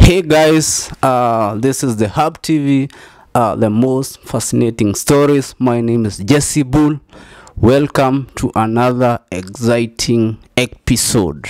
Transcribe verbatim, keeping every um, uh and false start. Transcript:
Hey guys, uh, this is the Hub T V, uh, the most fascinating stories. My name is Jesse Bull. Welcome to another exciting episode.